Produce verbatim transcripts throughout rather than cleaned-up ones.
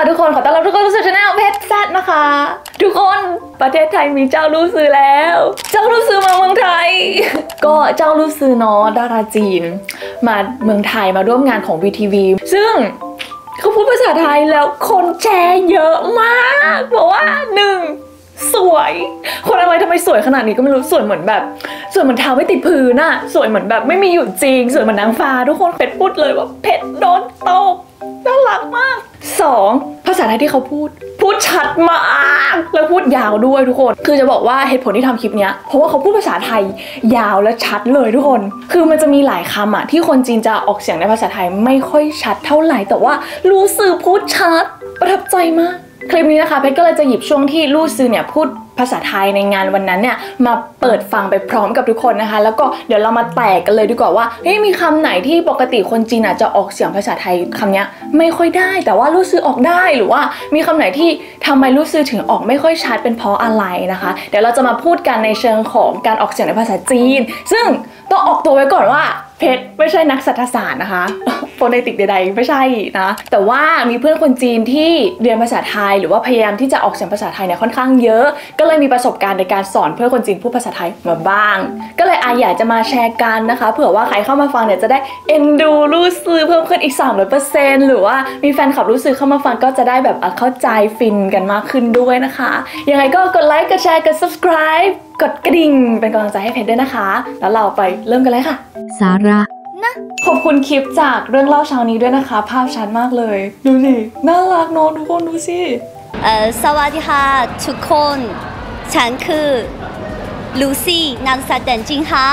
ทุกคนขอต้อนรับทุกคนสู่ช่องเพชรแซดนะคะทุกคนประเทศไทยมีเจ้าลู่ซือแล้วเจ้าลู่ซือมาเมืองไทยก็เจ้าลู่ซือเนาะดาราจีนมาเมืองไทยมาร่วมงานของ วี ที วี ซึ่งเขาพูดภาษาไทยแล้วคนแชร์เยอะมากบอกว่าหนึ่งสวยคนอะไรทำไมสวยขนาดนี้ก็ไม่รู้สวยเหมือนแบบสวยเหมือนเท้าไม่ติดพื้นน่ะสวยเหมือนแบบไม่มีอยู่จริงสวยเหมือนนางฟ้าทุกคนเพชรพูดเลยว่าเพชรโดนตบน่ารักมากสองภาษาไทยที่เขาพูดพูดชัดมากแล้วพูดยาวด้วยทุกคนคือจะบอกว่าเหตุผลที่ทำคลิปนี้เพราะว่าเขาพูดภาษาไทยยาวและชัดเลยทุกคนคือมันจะมีหลายคำอะที่คนจีนจะออกเสียงในภาษาไทยไม่ค่อยชัดเท่าไหร่แต่ว่าลู่ซือพูดชัดประทับใจมากคลิปนี้นะคะเพชรก็เลยจะหยิบช่วงที่ลู่ซือเนี่ยพูดภาษาไทยในงานวันนั้นเนี่ยมาเปิดฟังไปพร้อมกับทุกคนนะคะแล้วก็เดี๋ยวเรามาแตกกันเลยดีกว่าว่าเฮ้ยมีคำไหนที่ปกติคนจีนอาจจะออกเสียงภาษาไทยคำนี้ไม่ค่อยได้แต่ว่าลู่ซือออกได้หรือว่ามีคำไหนที่ทำไมลู่ซือถึงออกไม่ค่อยชัดเป็นเพราะอะไรนะคะเดี๋ยวเราจะมาพูดกันในเชิงของการออกเสียงในภาษาจีนซึ่งต้องออกตัวไว้ก่อนว่าเพชรไม่ใช่นักเศรษฐศาสตร์นะคะโฟเนติกใดๆไม่ใช่นะแต่ว่ามีเพื่อนคนจีนที่เรียนภาษาไทยหรือว่าพยายามที่จะออกเสียงภาษาไทยเนี่ยค่อนข้างเยอะก็เลยมีประสบการณ์ในการสอนเพื่อนคนจีนพูดภาษาไทยมาบ้างก็เลยอาอยากจะมาแชร์กันนะคะเผื่อว่าใครเข้ามาฟังเนี่ยจะได้เอ็นดูลู่ซือเพิ่มขึ้นอีก สามร้อยเปอร์เซ็นต์ หรือว่ามีแฟนคลับลู่ซือเข้ามาฟังก็จะได้แบบเข้าใจฟินกันมากขึ้นด้วยนะคะยังไงก็กดไลค์กดแชร์กด ซับสไครบ์ กดกระดิ่งเป็นกำลังใจให้เพชรด้วยนะคะแล้วเราไปเริ่มกันเลยค่ะสาระนะขอบคุณคลิปจากเรื่องเล่าเช้านี้ด้วยนะคะภาพชัดมากเลยดูสิน่ารักเนอะทุกคนดูสิเอ่อสวัสดีค่ะทุกคนฉันคือลูซี่นางสาวแดนจิงฮะ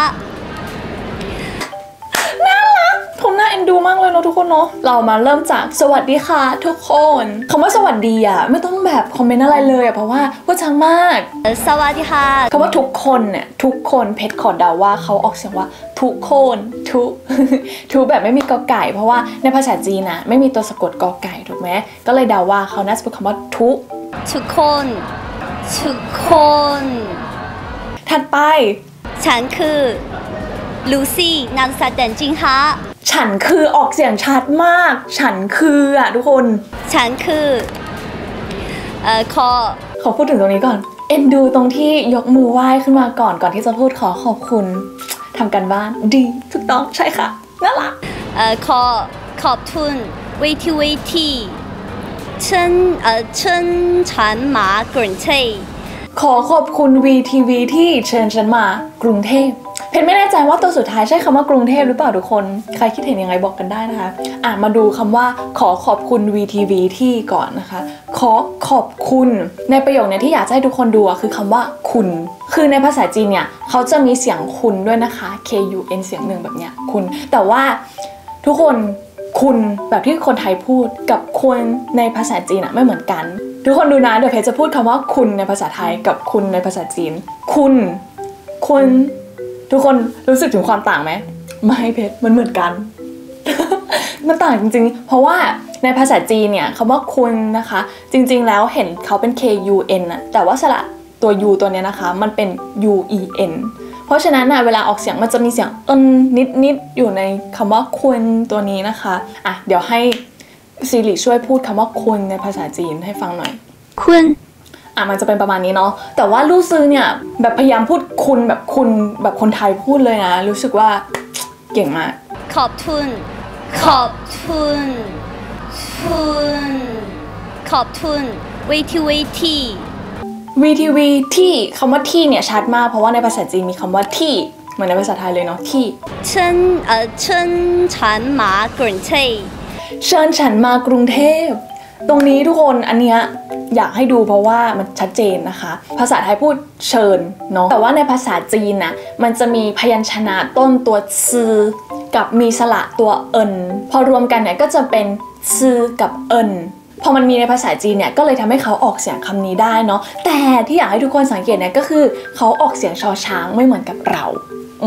น่ารักผมน่าเอ็นดูมากเลยเนาะทุกคนเนาะเรามาเริ่มจากสวัสดีค่ะทุกคนคำว่าสวัสดีอ่ะไม่ต้องแบบคอมเมนต์อะไรเลยอ่ะเพราะว่าพูดช้ามากเอ่อสวัสดีค่ะคำว่าทุกคนเนี่ยทุกคนเพชรขอเดาว่าเขาออกเสียงว่าทุกคนทุทุแบบไม่มีกอไก่เพราะว่าในภาษาจีนนะไม่มีตัวสะกดกอไก่ถูกไหมก็เลยเดาว่าเขาน่าจะพูดคำว่าทุทุกคนทุกคนถัดไปฉันคือลูซี่นางสาวแดนจิงฮะฉันคือออกเสียงชัดมากฉันคืออ่ะทุกคนฉันคือเอ่อขอขอพูดถึงตรงนี้ก่อนเอ็นดูตรงที่ยกมือไหว้ขึ้นมาก่อนก่อนที่จะพูดขอขอบคุณทำกันบ้านดีถูกต้องใช่ค่ะน่ารักเอ่อขอขอบคุณเวทีเวทีเชิญเอ่อเชิญฉันมากรุงเทพขอขอบคุณ วี ที วี ที่เชิญฉันมากรุงเทพเพชรไม่แน่ใจว่าตัวสุดท้ายใช่คำว่ากรุงเทพหรือเปล่าทุกคนใครคิดเห็นยังไงบอกกันได้นะคะอ่ะมาดูคำว่าขอขอบคุณ วี ที วี ที่ก่อนนะคะขอขอบคุณในประโยคนี้ที่อยากให้ทุกคนดูคือคำว่าคุณคือในภาษาจีนเนี่ยเขาจะมีเสียงคุณด้วยนะคะ เค ยู เอ็น เสียงหนึ่งแบบเนี้ยคุณแต่ว่าทุกคนคุณแบบที่คนไทยพูดกับคุณในภาษาจีนอะไม่เหมือนกันทุกคนดูนะเดี๋ยวเพชรจะพูดคำว่าคุณในภาษาไทยกับคุณในภาษาจีนคุณคุณทุกคนรู้สึกถึงความต่างไหมไม่เพชรมันเหมือนกัน มันต่างจริงๆเพราะว่าในภาษาจีนเนี่ยคำว่าคุณนะคะจริงๆแล้วเห็นเขาเป็น เค ยู เอ็น อะแต่ว่าสระตัว U ตัวเนี้ยนะคะมันเป็น ยู อี เอ็น เพราะฉะนั้นนะเวลาออกเสียงมันจะมีเสียงเอินนิดๆอยู่ในคำว่าคุณตัวนี้นะคะอ่ะเดี๋ยวให้ซีริช่วยพูดคำว่าคุณในภาษาจีนให้ฟังหน่อยคุณอ่ะมันจะเป็นประมาณนี้เนาะแต่ว่าลู่ซือเนี่ยแบบพยายามพูดคุณแบบคุณแบบคนไทยพูดเลยนะรู้สึกว่าเก่งมากขอบคุณขอบคุณคุณขอบคุณเวทีเวทีวี ที วี ที่คำว่าที่เนี่ยชัดมากเพราะว่าในภาษาจีนมีคำว่าที่เหมือนในภาษาไทยเลยเนาะที่เชิญเอ่อเชิญฉันมากรุงเทพเชิญฉันมากรุงเทพตรงนี้ทุกคนอันเนี้ยอยากให้ดูเพราะว่ามันชัดเจนนะคะภาษาไทยพูดเชิญเนาะแต่ว่าในภาษาจีนนะมันจะมีพยัญชนะต้นตัวซือกับมีสระตัวเอินพอรวมกันเนี่ยก็จะเป็นซือกับเอินพอมันมีในภาษาจีนเนี่ยก็เลยทำให้เขาออกเสียงคำนี้ได้เนาะแต่ที่อยากให้ทุกคนสังเกตเนี่ยก็คือเขาออกเสียงชอช้างไม่เหมือนกับเราอืม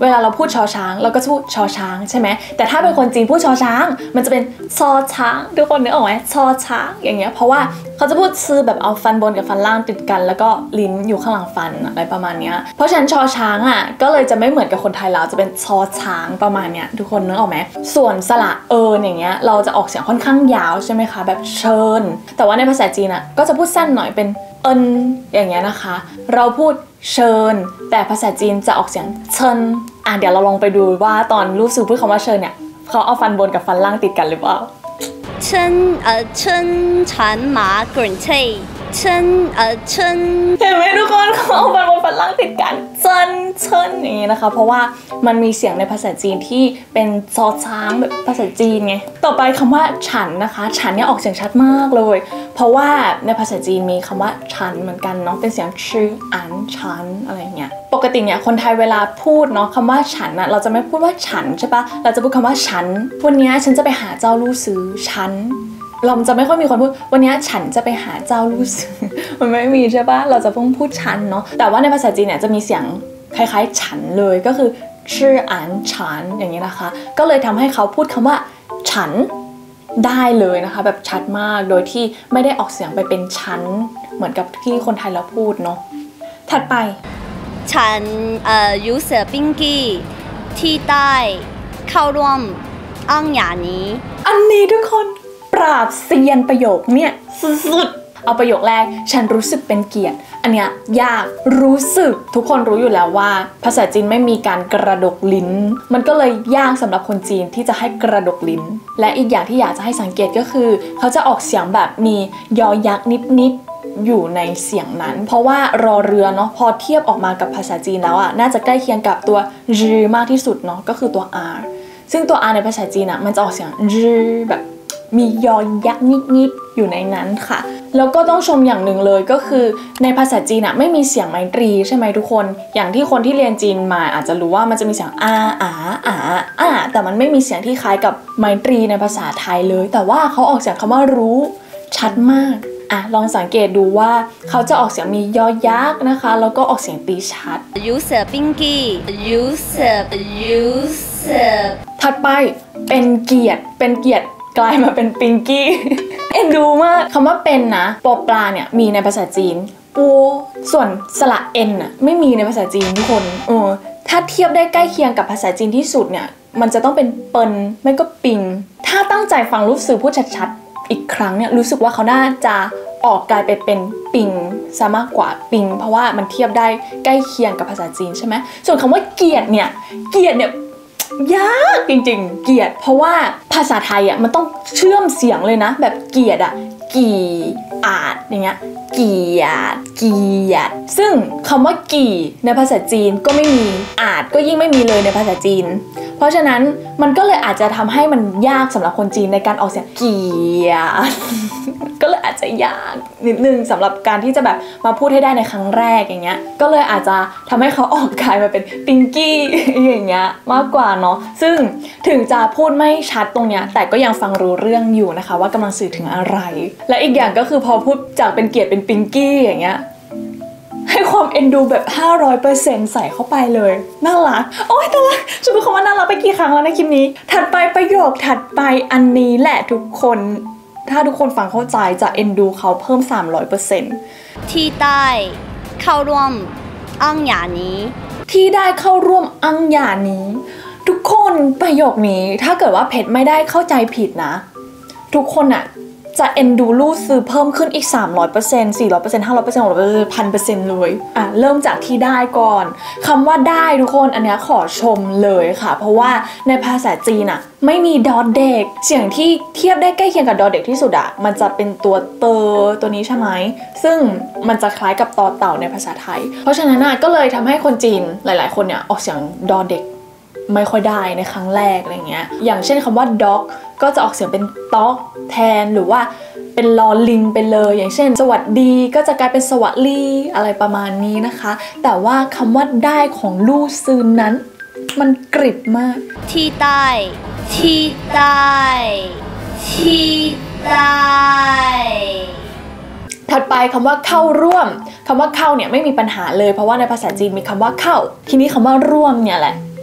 เวลาเราพูดชอช้างเราก็จะพูดชอช้างใช่ไหมแต่ถ้าเป็นคนจีนพูดชอช้างมันจะเป็นชอช้างทุกคนนึกออกไหมชอช้างอย่างเงี้ยเพราะว่าเขาจะพูดชื่อแบบเอาฟันบนกับฟันล่างติดกันแล้วก็ลิ้นอยู่ข้างหลังฟันอะไรประมาณเนี้ยเพราะฉะนั้นชอช้างอ่ะก็เลยจะไม่เหมือนกับคนไทยเราจะเป็นชอช้างประมาณเนี้ยทุกคนนึกออกไหมส่วนสระเอิญอย่างเงี้ยเราจะออกเสียงค่อนข้างยาวใช่ไหมคะแบบเชิญแต่ว่าในภาษาจีนอ่ะก็จะพูดสั้นหน่อยเป็นเอิญอย่างเงี้ยนะคะเราพูดเชิญแต่ภาษาจีนจะออกเสียงเชิญอ่ะเดี๋ยวเราลองไปดูว่าตอนลูกซื้อพูดคำว่าเชิญเนี่ยเขาเอาฟันบนกับฟันล่างติดกันหรือเปล่า春呃春蚕马滚翠春呃春เห็นไหมทุกคนเขาเอาฟันบนฟันล่างติดกันเชิญเชิญอย่างนี้นะคะเพราะว่ามันมีเสียงในภาษาจีนที่เป็นซอช้างแบบภาษาจีนไงต่อไปคำว่าฉันนะคะฉันเนี่ยออกเสียงชัดมากเลยเพราะว่าในภาษาจีนมีคำว่าฉันเหมือนกันเนาะเป็นเสียงชื่ออันฉันอะไรเงี้ยปกติเนี่ยคนไทยเวลาพูดเนาะคำว่าฉันอะเราจะไม่พูดว่าฉันใช่ปะเราจะพูดคำว่าฉันวันนี้ฉันจะไปหาเจ้าลู่ซื้อฉันเราจะไม่ค่อยมีคนพูดวันนี้ฉันจะไปหาเจ้าลู่ซื้อมันไม่มีใช่ปะเราจะเพิ่งพูดฉันเนาะแต่ว่าในภาษาจีนเนี่ยจะมีเสียงคล้ายๆฉันเลยก็คือชื่ออันฉันอย่างนี้นะคะก็เลยทำให้เขาพูดคำว่าฉันได้เลยนะคะแบบชัดมากโดยที่ไม่ได้ออกเสียงไปเป็นชั้นเหมือนกับที่คนไทยเราพูดเนาะถัดไปฉันเอ่อยูเสือปิงกี้ที่ได้เข้าร่วมอ้างหยานี้อันนี้ทุกคนปราบเซียนประโยคเนี่ยสุดๆเอาประโยคแรกฉันรู้สึกเป็นเกียรติอันเนี้ยยากรู้สึกทุกคนรู้อยู่แล้วว่าภาษาจีนไม่มีการกระดกลิ้นมันก็เลยยากสำหรับคนจีนที่จะให้กระดกลิ้นและอีกอย่างที่อยากจะให้สังเกตก็คือเขาจะออกเสียงแบบมียอยักษ์นิดๆอยู่ในเสียงนั้นเพราะว่ารอเรือเนาะพอเทียบออกมากับภาษาจีนแล้วอ่ะน่าจะใกล้เคียงกับตัว r มากที่สุดเนาะก็คือตัว r ซึ่งตัว r ในภาษาจีนอ่ะมันจะออกเสียง r แบบมียอยักษ์นิดๆอยู่ในนั้นค่ะแล้วก็ต้องชมอย่างหนึ่งเลยก็คือในภาษาจีนอะไม่มีเสียงไมตรีใช่ไหมทุกคนอย่างที่คนที่เรียนจีนมาอาจจะรู้ว่ามันจะมีเสียงอาอาอาอาแต่มันไม่มีเสียงที่คล้ายกับไมตรีในภาษาไทยเลยแต่ว่าเขาออกเสียงคำว่ารู้ชัดมากอ่ะลองสังเกตดูว่าเขาจะออกเสียงมียอยักษ์นะคะแล้วก็ออกเสียงตีชัดยูเสือปิงกี้ยูเสือยูเสือถัดไปเป็นเกียรติเป็นเกียรติกลายมาเป็นปิงกี้ เอ็นดูมากคำว่าเป็นนะปอปลาเนี่ยมีในภาษาจีนปัวส่วนสระเอ็นน่ะไม่มีในภาษาจีนทุกคนเออถ้าเทียบได้ใกล้เคียงกับภาษาจีนที่สุดเนี่ยมันจะต้องเป็นเปินไม่ก็ปิงถ้าตั้งใจฟังรู้สึกพูดชัดๆอีกครั้งเนี่ยรู้สึกว่าเขาน่าจะออกกลายไปเป็นปิงซะมากกว่าปิงเพราะว่ามันเทียบได้ใกล้เคียงกับภาษาจีนใช่ไหมส่วนคำว่าเกียรติเนี่ยเกียรติเนี่ยยากจริงๆเกียรติเพราะว่าภาษาไทยอ่ะมันต้องเชื่อมเสียงเลยนะแบบเกียรติอ่ะกี่อาดอย่างเงี้ยเกียรติเกียรติซึ่งคำว่ากี่ในภาษาจีนก็ไม่มีอาดก็ยิ่งไม่มีเลยในภาษาจีนเพราะฉะนั้นมันก็เลยอาจจะทำให้มันยากสำหรับคนจีนในการออกเสียงเกียรติก็เลยอาจจะยากนิดนึงสำหรับการที่จะแบบมาพูดให้ได้ในครั้งแรกอย่างเงี้ยก็เลยอาจจะทำให้เขาออกกลายมาเป็นปิงกี้อย่างเงี้ยมากกว่าเนาะซึ่งถึงจะพูดไม่ชัดตรงเนี้ยแต่ก็ยังฟังรู้เรื่องอยู่นะคะว่ากำลังสื่อถึงอะไรและอีกอย่างก็คือพอพูดจากเป็นเกียรติเป็นปิงกี้อย่างเงี้ยให้ความเอ็นดูแบบ ห้าร้อยเปอร์เซ็นต์ ใส่เข้าไปเลยน่ารักโอ๊ยน่ารักฉันพูดคำว่าน่ารักไปกี่ครั้งแล้วในคลิปนี้ถัดไปประโยคถัดไปอันนี้แหละทุกคนถ้าทุกคนฟังเข้าใจจะเอ็นดูเขาเพิ่ม สามร้อยเปอร์เซ็นต์ที่ได้เข้าร่วมอ้างหยานี้ที่ได้เข้าร่วมอ้างหยานี้ทุกคนประโยคนี้ถ้าเกิดว่าเพชรไม่ได้เข้าใจผิดนะทุกคนอะจะเอ็นดูลู่ซื้อเพิ่มขึ้นอีก สามร้อยเปอร์เซ็นต์ สี่ร้อยเปอร์เซ็นต์ ห้าร้อยเปอร์เซ็นต์ หกร้อยเปอร์เซ็นต์ หนึ่งพันเปอร์เซ็นต์ เลยอ่ะเริ่มจากที่ได้ก่อนคำว่าได้ทุกคนอันนี้ขอชมเลยค่ะเพราะว่าในภาษาจีนอะไม่มีดอเด็กเสียงที่เทียบได้ใกล้เคียงกับดอเด็กที่สุดอะมันจะเป็นตัวเตอตัวนี้ใช่ไหมซึ่งมันจะคล้ายกับตอเต่าในภาษาไทยเพราะฉะนั้นอะก็เลยทำให้คนจีนหลายๆคนเนี่ยออกเสียงดอเด็กไม่ค่อยได้ในครั้งแรกอะไรเงี้ยอย่างเช่นคำว่า dog ก็จะออกเสียงเป็นต๊อกแทนหรือว่าเป็นลอลิงไปเลยอย่างเช่นสวัสดีก็จะกลายเป็นสวัสดีอะไรประมาณนี้นะคะแต่ว่าคำว่าได้ของลู่ซื้อนั้นมันกริบมากที่ได้ที่ได้ที่ได้ถัดไปคำว่าเข้าร่วมคำว่าเข้าเนี่ยไม่มีปัญหาเลยเพราะว่าในภาษาจีนมีคำว่าเข้าทีนี้คำว่าร่วมเนี่ยแหละ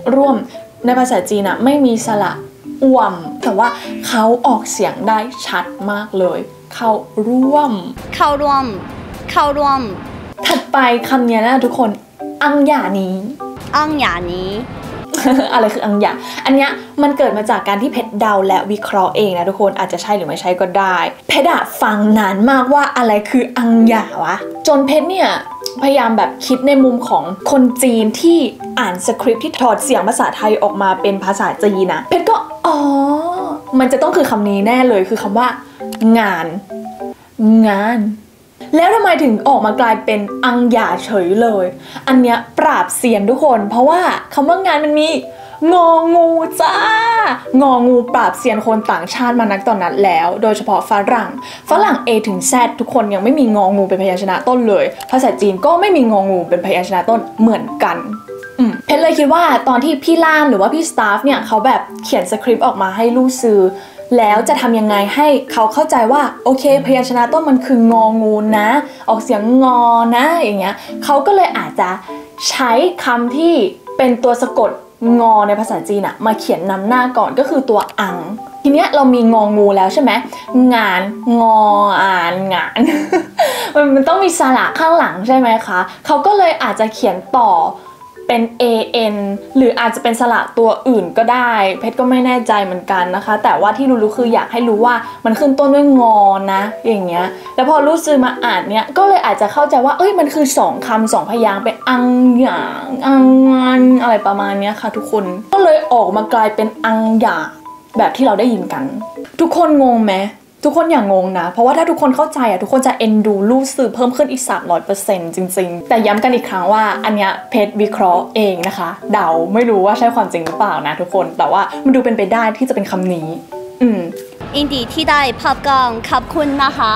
ร่วมในภาษาจีนอะไม่มีสระอ่วมแต่ว่าเขาออกเสียงได้ชัดมากเลยเข้าร่วมเข้าร่วมเข้าร่วมถัดไปคำนี้นะทุกคนอังหยานี้อังหยานี้อะไรคืออังหยาอันเนี้ยมันเกิดมาจากการที่เพชรเดาและวิเคราะห์เองนะทุกคนอาจจะใช่หรือไม่ใช่ก็ได้เพชรอะฟังนานมากว่าอะไรคืออังหยาวะจนเพชรเนี่ยพยายามแบบคิดในมุมของคนจีนที่อ่านสคริปต์ที่ถอดเสียงภาษาไทยออกมาเป็นภาษาจีนนะเพชรก็อ๋อมันจะต้องคือคำนี้แน่เลยคือคำว่างานงานแล้วทำไมถึงออกมากลายเป็นอังหยาเฉยเลยอันเนี้ยปราบเซียนทุกคนเพราะว่าคำว่างานมันมีงองูจ้างองูปราบเซียนคนต่างชาติมานักตอนนั้นแล้วโดยเฉพาะฝรั่งฝรั่ง A ถึง Z ทุกคนยังไม่มีงองูเป็นพยัญชนะต้นเลยภาษาจีนก็ไม่มีงองูเป็นพยัญชนะต้นเหมือนกันเพชรเลยคิดว่าตอนที่พี่ล่ามหรือว่าพี่สตาฟเนี่ยเขาแบบเขียนสคริปต์ออกมาให้ลูกซื้อแล้วจะทำยังไงให้เขาเข้าใจว่าโอเคพยัญชนะต้นมันคืององูนะออกเสียงงอนะอย่างเงี้ยเขาก็เลยอาจจะใช้คำที่เป็นตัวสะกดงอในภาษาจีนอะมาเขียนนำหน้าก่อนก็คือตัวอังทีเนี้ยเรามีงองูแล้วใช่ไหมงานงออ่านงาน มันต้องมีสระข้างหลังใช่ไหมคะเขาก็เลยอาจจะเขียนต่อเป็น เอ เอ็น หรืออาจจะเป็นสระตัวอื่นก็ได้เพชรก็ไม่แน่ใจเหมือนกันนะคะแต่ว่าที่รู้ๆคืออยากให้รู้ว่ามันขึ้นต้นด้วยงอนะอย่างเงี้ยแล้วพอรู้ซื้อมาอ่านเนี้ยก็เลยอาจจะเข้าใจว่าเอ้ยมันคือสองคำสองพยางค์เป็นอังหยางอังงานอะไรประมาณเนี้ยค่ะทุกคนก็เลยออกมากลายเป็นอังหยาแบบที่เราได้ยินกันทุกคนงงไหมทุกคนอย่างงงนะเพราะว่าถ้าทุกคนเข้าใจอ่ะทุกคนจะเอ็นดูลู่สื่อเพิ่มขึ้นอีก สามร้อยเปอร์เซ็นต์ จริงๆแต่ย้ำกันอีกครั้งว่าอันเนี้ยเพชรวิเคราะห์เองนะคะเดาไม่รู้ว่าใช่ความจริงหรือเปล่านะทุกคนแต่ว่ามันดูเป็นไปได้ที่จะเป็นคำนี้อืมยินดีที่ได้พบกันขอบคุณนะคะ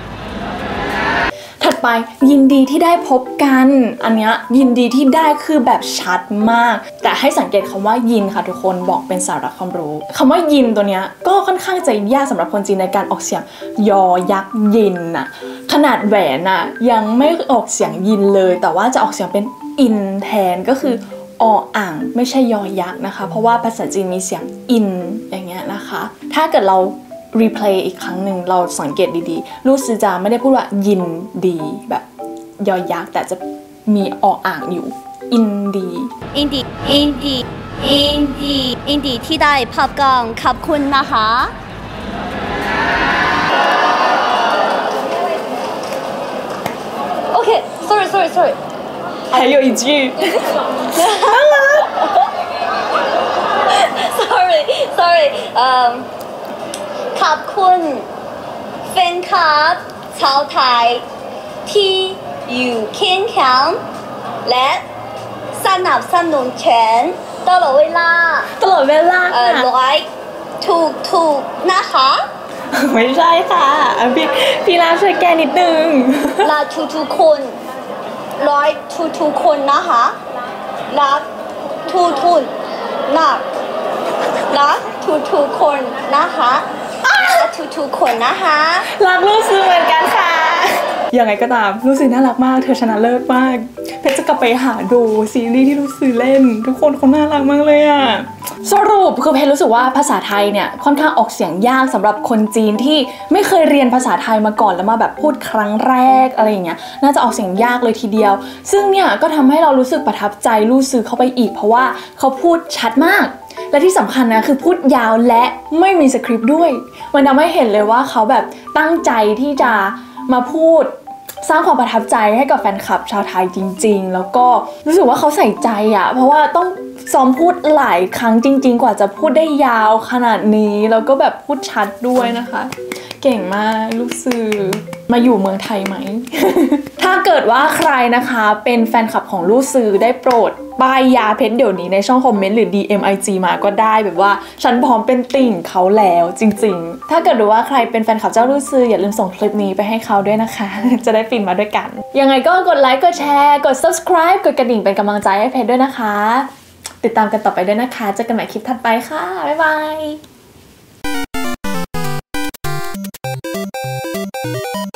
ถัดไปยินดีที่ได้พบกันอันเนี้ยยินดีที่ได้คือแบบชัดมากแต่ให้สังเกตคำว่ายินค่ะทุกคนบอกเป็นสาระความรู้คำว่ายินตัวเนี้ยก็ค่อนข้างจะยากสำหรับคนจีนในการออกเสียงยอยักษ์ยินน่ะขนาดแหวนน่ะยังไม่ออกเสียงยินเลยแต่ว่าจะออกเสียงเป็นอินแทนก็คือออ่างไม่ใช่ยอยักษ์นะคะเพราะว่าภาษาจีนมีเสียงอินอย่างเงี้ยนะคะถ้าเกิดเรารีเพลย์อีกครั้งหนึ่งเราสังเกตดีๆลูกซื้อจะไม่ได้พูดว่ายินดีแบบยอยักษ์แต่จะมีออ่างอยู่อินดีอินดีอินดีอินดีอินดีที่ได้พบกันขอบคุณนะคะโอเค sorry sorry sorry 还有一句 sorry sorry เอ่อขอบคุณแฟนคลับชาวไทยที่อยู่เคียงข้างและสนับสนุนฉันตลอดเวลาตลอดเวลาเออร้อยถูกถูกนะคะไม่ใช่ค่ะพี่พี่ลาช่วยแก้นิดนึงลาทุกทุกคนร้อยทุกทุกคนนะคะรักทุกทุนนักรักทุกทุกคนนะคะรักทุกทุกคนนะคะรักลูกซื้อเหมือนกันค่ะยังไงก็ตามลูกซื้อน่ารักมากเธอชนะเลิศมากเพชรจะกลับไปหาดูซีรีส์ที่ลูกซื้อเล่นทุกคนเขาน่ารักมากเลยอ่ะสรุปคือเพชรรู้สึกว่าภาษาไทยเนี่ยค่อนข้างออกเสียงยากสำหรับคนจีนที่ไม่เคยเรียนภาษาไทยมาก่อนแล้วมาแบบพูดครั้งแรกอะไรอย่างเงี้ยน่าจะออกเสียงยากเลยทีเดียวซึ่งเนี่ยก็ทำให้เรารู้สึกประทับใจลูกซื้อเข้าไปอีกเพราะว่าเขาพูดชัดมากและที่สำคัญนะคือพูดยาวและไม่มีสคริปต์ด้วยมันทำให้เห็นเลยว่าเขาแบบตั้งใจที่จะมาพูดสร้างความประทับใจให้กับแฟนคลับชาวไทยจริงๆแล้วก็รู้สึกว่าเขาใส่ใจอ่ะเพราะว่าต้องซ้อมพูดหลายครั้งจริงๆกว่าจะพูดได้ยาวขนาดนี้แล้วก็แบบพูดชัดด้วยนะคะเก่งมากลูกซื้อมาอยู่เมืองไทยไหม ถ้าเกิดว่าใครนะคะเป็นแฟนคลับของลูกซื้อได้โปรดป้ายยาเพชรเดี๋ยวนี้ในช่องคอมเมนต์หรือ ดี เอ็ม ไอ จี มาก็ได้แบบว่าฉันพร้อมเป็นติ่งเขาแล้วจริงๆถ้าเกิดว่าใครเป็นแฟนคลับเจ้าลูกซื้ออย่าลืมส่งคลิปนี้ไปให้เขาด้วยนะคะ จะได้ฟินมาด้วยกันยังไงก็กดไลค์กดแชร์กด subscribe กดกระดิ่งเป็นกำลังใจให้เพชรด้วยนะคะติดตามกันต่อไปด้วยนะคะเจอกันใหม่คลิปถัดไปค่ะบ๊ายบาย